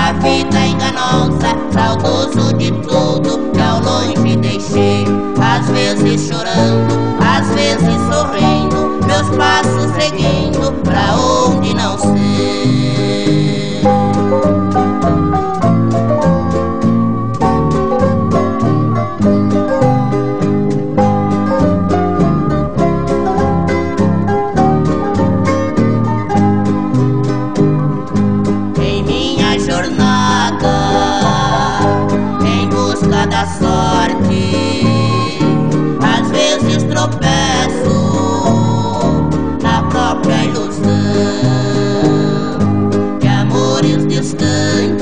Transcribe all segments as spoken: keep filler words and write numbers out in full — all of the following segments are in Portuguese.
da vida enganosa, saudoso de tudo que ao longe deixei. Às vezes chorando, às vezes sorrindo, meus passos seguindo pra onde não sei. Em minha jornada, em busca da sorte, às vezes tropeço na própria ilusão de amores distantes,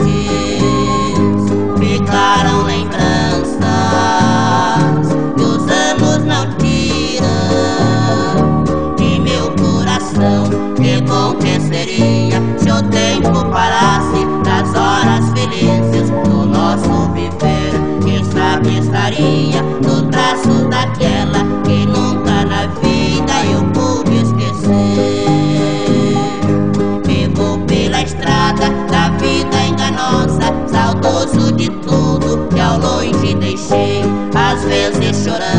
ficaram lembranças que os anos não tiram de meu coração. Que bom que seria se o tempo parasse das horas felizes do nosso viver. Quem sabe estaria nos braços daquela que nunca na vida eu pude esquecer. Vivo pela estrada da vida enganosa, saudoso de tudo que ao longe deixei. Às vezes chorando,